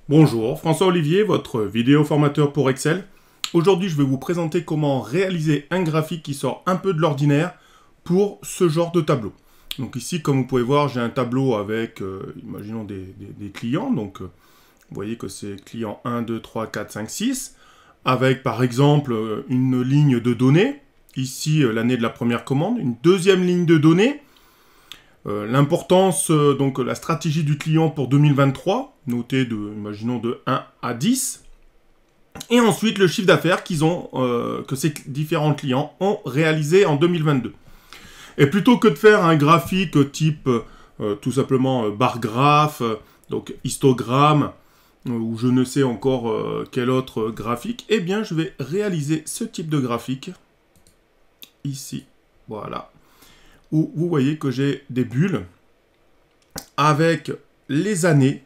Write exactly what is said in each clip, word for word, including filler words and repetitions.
Bonjour, François Olivier, votre vidéo formateur pour Excel. Aujourd'hui, je vais vous présenter comment réaliser un graphique qui sort un peu de l'ordinaire pour ce genre de tableau. Donc ici, comme vous pouvez voir, j'ai un tableau avec, euh, imaginons, des, des, des clients. Donc, euh, vous voyez que c'est client un, deux, trois, quatre, cinq, six. Avec, par exemple, une ligne de données. Ici, euh, l'année de la première commande. Une deuxième ligne de données. Euh, L'importance, euh, donc la stratégie du client pour deux mille vingt-trois, notée de, imaginons, de un à dix. Et ensuite, le chiffre d'affaires qu'ils ont, euh, que ces différents clients ont réalisé en deux mille vingt-deux. Et plutôt que de faire un graphique type, euh, tout simplement, euh, bar graph, euh, donc histogramme, euh, ou je ne sais encore euh, quel autre graphique, eh bien, je vais réaliser ce type de graphique, ici, voilà, où vous voyez que j'ai des bulles avec les années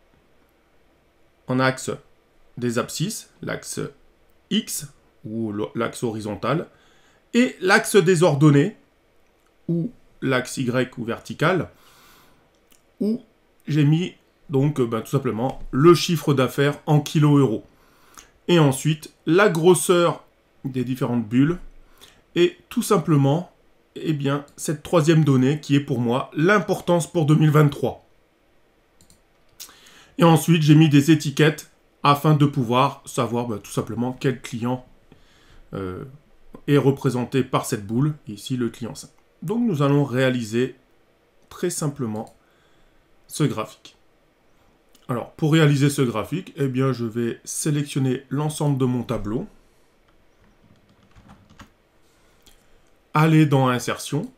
en axe des abscisses, l'axe X ou l'axe horizontal, et l'axe des ordonnées, ou l'axe Y ou vertical, où j'ai mis donc ben, tout simplement le chiffre d'affaires en kilo-euros. Et ensuite, la grosseur des différentes bulles, et tout simplement eh bien, cette troisième donnée qui est pour moi l'importance pour deux mille vingt-trois. Et ensuite, j'ai mis des étiquettes afin de pouvoir savoir bah, tout simplement quel client euh, est représenté par cette boule. Ici, le client cinq. Donc, nous allons réaliser très simplement ce graphique. Alors, pour réaliser ce graphique, eh bien, je vais sélectionner l'ensemble de mon tableau. Aller dans Insertion.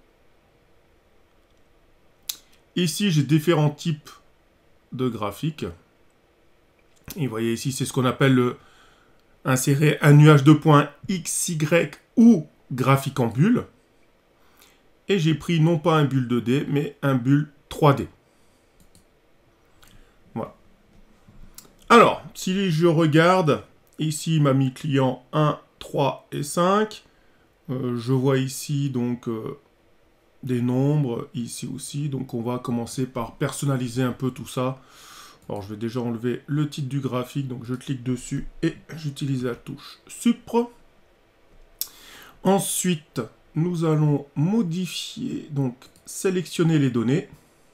Ici, j'ai différents types de graphiques. Et vous voyez ici, c'est ce qu'on appelle le insérer un nuage de points X, Y ou graphique en bulle. Et j'ai pris non pas un bulle deux D, mais un bulle trois D. Voilà. Alors, si je regarde, ici, il m'a mis client un, trois et cinq. Euh, je vois ici, donc, euh, des nombres, ici aussi. Donc, on va commencer par personnaliser un peu tout ça. Alors, je vais déjà enlever le titre du graphique. Donc, je clique dessus et j'utilise la touche Supre. Ensuite, nous allons modifier, donc, sélectionner les données.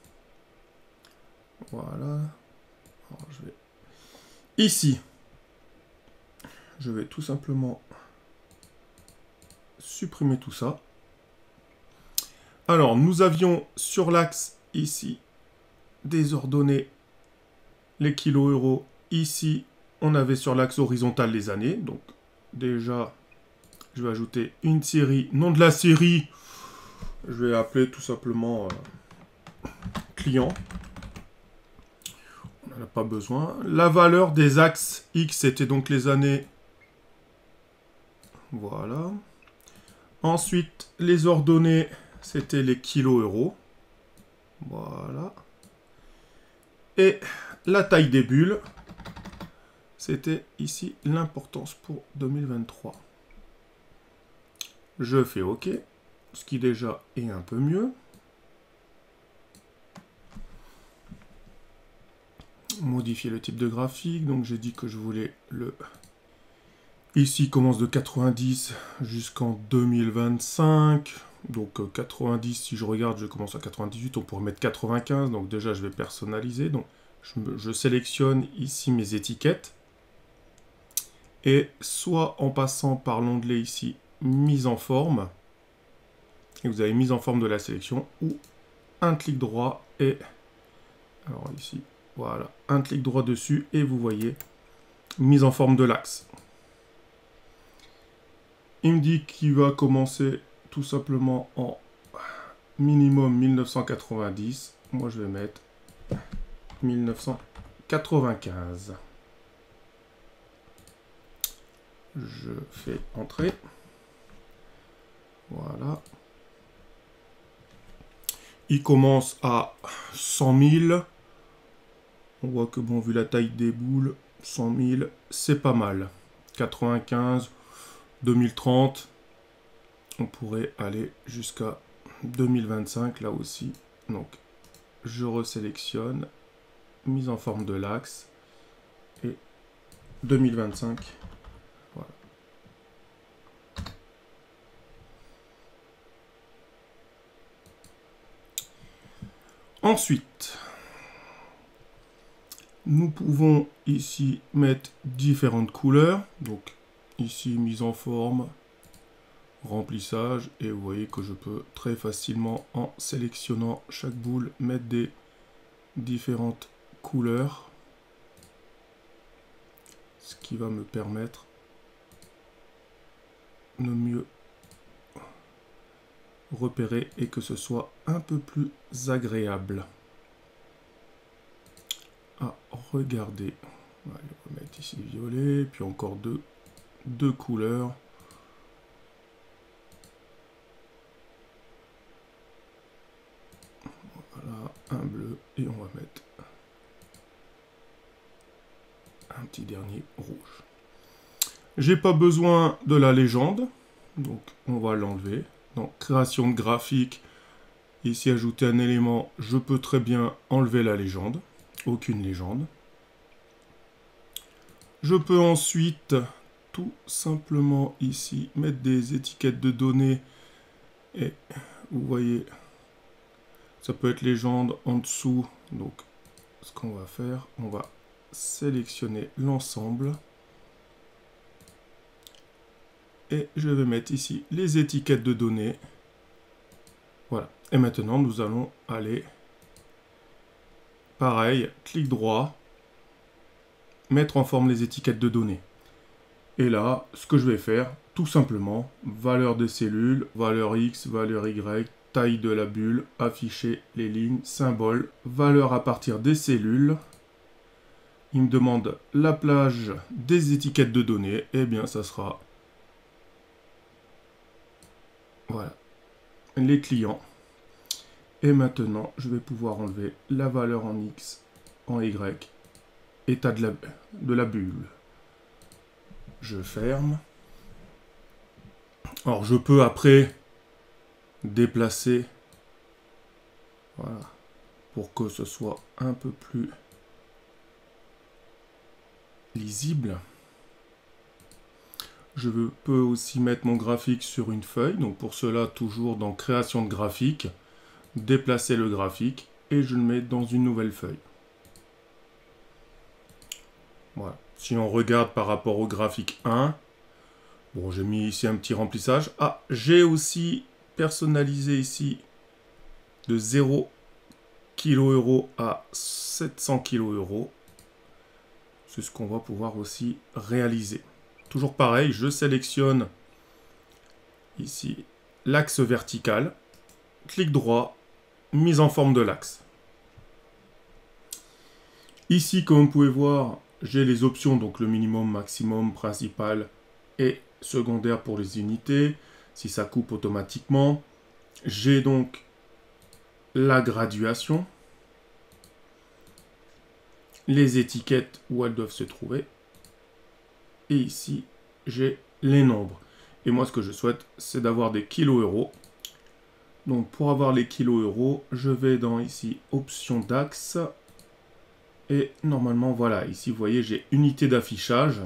Voilà. Alors, je vais... Ici, je vais tout simplement supprimer tout ça. Alors, nous avions sur l'axe, ici, des ordonnées, les kilos euros. Ici, on avait sur l'axe horizontal les années. Donc, déjà, je vais ajouter une série. Nom de la série, je vais appeler tout simplement euh, client. On n'en a pas besoin. La valeur des axes X, c'était donc les années. Voilà. Ensuite, les ordonnées, c'était les kilos euros. Voilà. Et la taille des bulles, c'était ici l'importance pour deux mille vingt-trois. Je fais OK, ce qui déjà est un peu mieux. Modifier le type de graphique, donc j'ai dit que je voulais le... Ici, il commence de quatre-vingt-dix jusqu'en deux mille vingt-cinq. Donc quatre-vingt-dix, si je regarde, je commence à quatre-vingt-dix-huit, on pourrait mettre quatre-vingt-quinze. Donc déjà, je vais personnaliser. Donc je, me, je sélectionne ici mes étiquettes. Et soit en passant par l'onglet ici, mise en forme. Et vous avez mise en forme de la sélection. Ou un clic droit et... Alors ici, voilà. Un clic droit dessus et vous voyez mise en forme de l'axe. Il me dit qu'il va commencer tout simplement en minimum mille neuf cent quatre-vingt-dix. Moi, je vais mettre mille neuf cent quatre-vingt-quinze. Je fais entrer. Voilà. Il commence à cent mille. On voit que, bon, vu la taille des boules, cent mille, c'est pas mal. quatre-vingt-quinze, deux mille trente, on pourrait aller jusqu'à deux mille vingt-cinq, là aussi. Donc, je resélectionne, mise en forme de l'axe. deux mille vingt-cinq. Voilà. Ensuite, nous pouvons ici mettre différentes couleurs. Donc ici, mise en forme, remplissage. Et vous voyez que je peux très facilement, en sélectionnant chaque boule, mettre des différentes couleurs. Ce qui va me permettre de mieux repérer et que ce soit un peu plus agréable à regarder. Allez, on va mettre ici violet, puis encore deux, deux couleurs. Voilà, un bleu et on va mettre un petit dernier rouge. J'ai pas besoin de la légende, donc on va l'enlever. Dans création de graphique, ici ajouter un élément, je peux très bien enlever la légende, aucune légende. Je peux ensuite tout simplement ici mettre des étiquettes de données et vous voyez, ça peut être légende en dessous. Donc ce qu'on va faire, on va sélectionner l'ensemble. Et je vais mettre ici les étiquettes de données. Voilà. Et maintenant, nous allons aller, pareil, clic droit, mettre en forme les étiquettes de données. Et là, ce que je vais faire, tout simplement, valeur des cellules, valeur X, valeur Y, taille de la bulle, afficher les lignes, symboles, valeur à partir des cellules. Il me demande la plage des étiquettes de données. Eh bien, ça sera... Voilà, les clients. Et maintenant, je vais pouvoir enlever la valeur en X, en Y, état de la, de la bulle. Je ferme. Alors, je peux après déplacer, voilà, pour que ce soit un peu plus lisible. Je peux aussi mettre mon graphique sur une feuille. Donc pour cela, toujours dans création de graphique, déplacer le graphique et je le mets dans une nouvelle feuille. Voilà. Si on regarde par rapport au graphique un, bon, j'ai mis ici un petit remplissage. Ah, j'ai aussi personnalisé ici de zéro kilo-euro à sept cents kilo-euro. C'est ce qu'on va pouvoir aussi réaliser. Toujours pareil, je sélectionne ici l'axe vertical, clic droit, mise en forme de l'axe. Ici, comme vous pouvez voir, j'ai les options, donc le minimum, maximum, principal et secondaire pour les unités, si ça coupe automatiquement. J'ai donc la graduation, les étiquettes où elles doivent se trouver. Et ici, j'ai les nombres. Et moi, ce que je souhaite, c'est d'avoir des kilos-euros. Donc, pour avoir les kilos-euros, je vais dans ici, option d'axe. Et normalement, voilà, ici, vous voyez, j'ai unité d'affichage.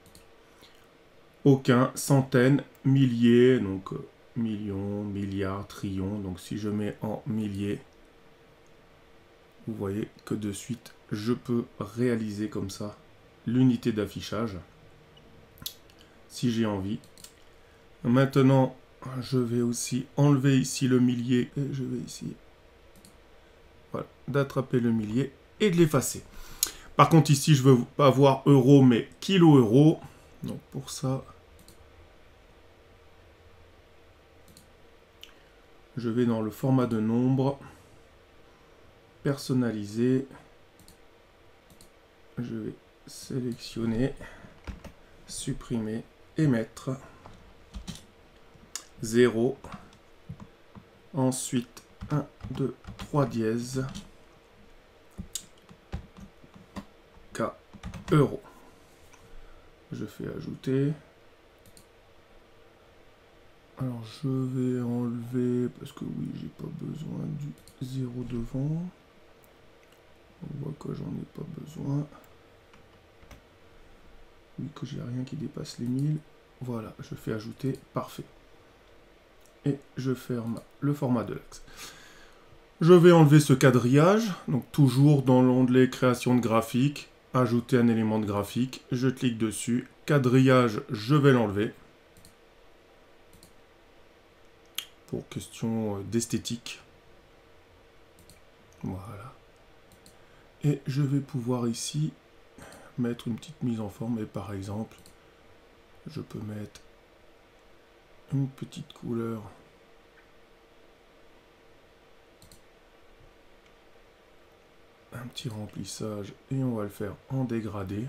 Aucun, centaines, milliers, donc millions, milliards, trillions. Donc, si je mets en milliers, vous voyez que de suite, je peux réaliser comme ça l'unité d'affichage. Si j'ai envie. Maintenant, je vais aussi enlever ici le millier. Et je vais essayer voilà, d'attraper le millier et de l'effacer. Par contre, ici, je ne veux pas avoir euro, mais kilo-euro. Donc, pour ça, je vais dans le format de nombre. Personnaliser. Je vais sélectionner. Supprimer. Et mettre zéro. Ensuite, un, deux, trois dièse. K euro. Je fais ajouter. Alors, je vais enlever, parce que oui, j'ai pas besoin du zéro devant. On voit que j'en ai pas besoin. vu que j'ai rien qui dépasse les mille. Voilà, je fais ajouter, parfait. Et je ferme le format de l'axe. Je vais enlever ce quadrillage, donc toujours dans l'onglet création de graphique, ajouter un élément de graphique, je clique dessus, quadrillage, je vais l'enlever. Pour question d'esthétique. Voilà. Et je vais pouvoir ici mettre une petite mise en forme, et par exemple, je peux mettre une petite couleur. Un petit remplissage et on va le faire en dégradé.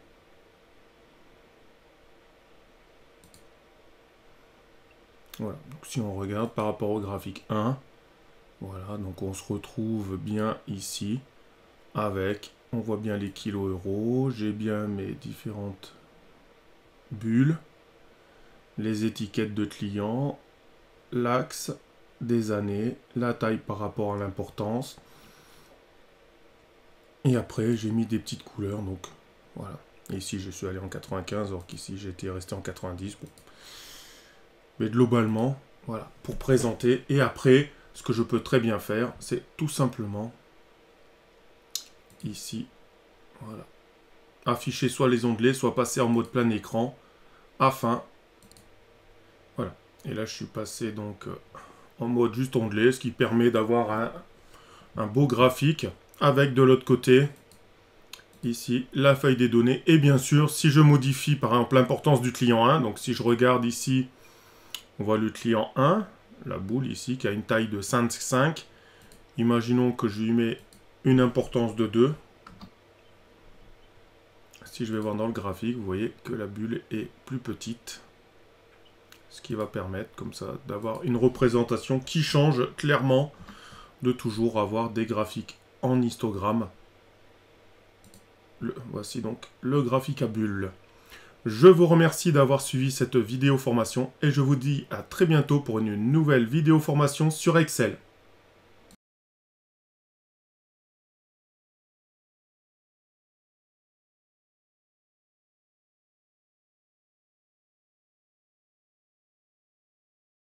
Voilà, donc si on regarde par rapport au graphique un, voilà, donc on se retrouve bien ici avec, on voit bien les kilos euros, j'ai bien mes différentes bulles, les étiquettes de clients, l'axe des années, la taille par rapport à l'importance. Et après, j'ai mis des petites couleurs, donc voilà. Et ici, je suis allé en quatre-vingt-quinze, alors qu'ici, j'étais resté en quatre-vingt-dix. Bon. Mais globalement, voilà, pour présenter. Et après, ce que je peux très bien faire, c'est tout simplement, ici, voilà, afficher soit les onglets, soit passer en mode plein écran, afin, voilà. Et là, je suis passé donc en mode juste onglet, ce qui permet d'avoir un, un beau graphique. Avec de l'autre côté, ici, la feuille des données. Et bien sûr, si je modifie par exemple l'importance du client un, donc si je regarde ici, on voit le client un, la boule ici, qui a une taille de cinq virgule cinq. Imaginons que je lui mets une importance de deux. Si je vais voir dans le graphique, vous voyez que la bulle est plus petite. Ce qui va permettre, comme ça, d'avoir une représentation qui change clairement de toujours avoir des graphiques en histogramme. Le, voici donc le graphique à bulles. Je vous remercie d'avoir suivi cette vidéo formation et je vous dis à très bientôt pour une nouvelle vidéo formation sur Excel.